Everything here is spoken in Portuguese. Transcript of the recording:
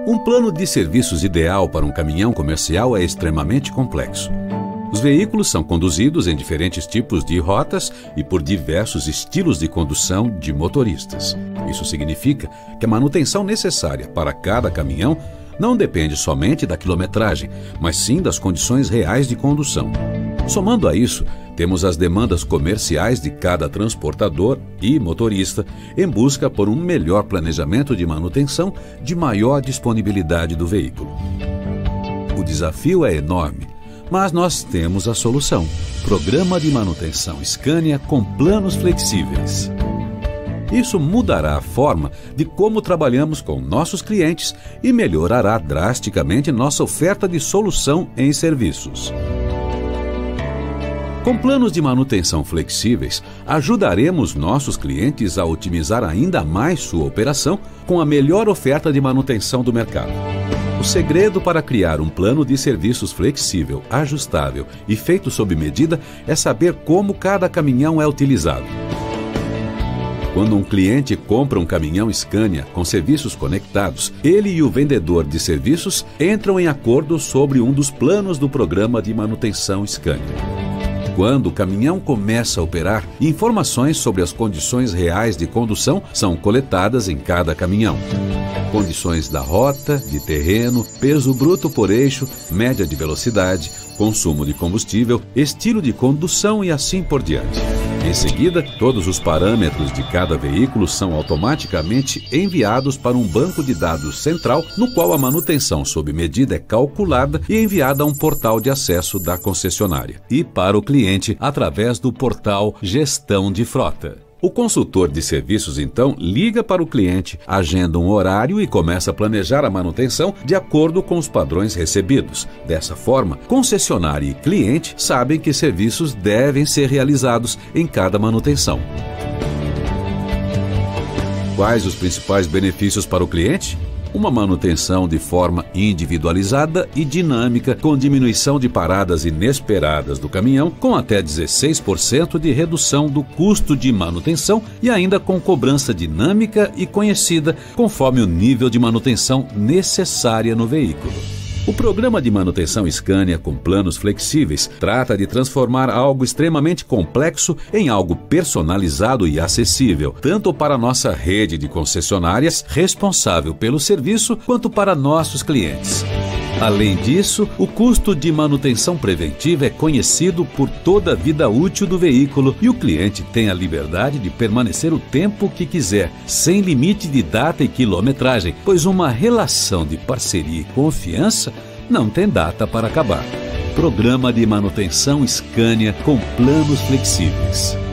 Um plano de serviços ideal para um caminhão comercial é extremamente complexo. Os veículos são conduzidos em diferentes tipos de rotas e por diversos estilos de condução de motoristas. Isso significa que a manutenção necessária para cada caminhão não depende somente da quilometragem, mas sim das condições reais de condução. Somando a isso, temos as demandas comerciais de cada transportador e motorista em busca por um melhor planejamento de manutenção de maior disponibilidade do veículo. O desafio é enorme, mas nós temos a solução. Programa de manutenção Scania com planos flexíveis. Isso mudará a forma de como trabalhamos com nossos clientes e melhorará drasticamente nossa oferta de solução em serviços. Com planos de manutenção flexíveis, ajudaremos nossos clientes a otimizar ainda mais sua operação com a melhor oferta de manutenção do mercado. O segredo para criar um plano de serviços flexível, ajustável e feito sob medida é saber como cada caminhão é utilizado. Quando um cliente compra um caminhão Scania com serviços conectados, ele e o vendedor de serviços entram em acordo sobre um dos planos do programa de manutenção Scania. Quando o caminhão começa a operar, informações sobre as condições reais de condução são coletadas em cada caminhão. Condições da rota, de terreno, peso bruto por eixo, média de velocidade, consumo de combustível, estilo de condução e assim por diante. Em seguida, todos os parâmetros de cada veículo são automaticamente enviados para um banco de dados central, no qual a manutenção sob medida é calculada e enviada a um portal de acesso da concessionária e para o cliente através do portal Gestão de Frota. O consultor de serviços, então, liga para o cliente, agenda um horário e começa a planejar a manutenção de acordo com os padrões recebidos. Dessa forma, concessionária e cliente sabem que serviços devem ser realizados em cada manutenção. Quais os principais benefícios para o cliente? Uma manutenção de forma individualizada e dinâmica, com diminuição de paradas inesperadas do caminhão, com até 16% de redução do custo de manutenção e ainda com cobrança dinâmica e conhecida conforme o nível de manutenção necessária no veículo. O programa de manutenção Scania com planos flexíveis trata de transformar algo extremamente complexo em algo personalizado e acessível, tanto para nossa rede de concessionárias responsável pelo serviço, quanto para nossos clientes. Além disso, o custo de manutenção preventiva é conhecido por toda a vida útil do veículo e o cliente tem a liberdade de permanecer o tempo que quiser, sem limite de data e quilometragem, pois uma relação de parceria e confiança não tem data para acabar. Programa de manutenção Scania com planos flexíveis.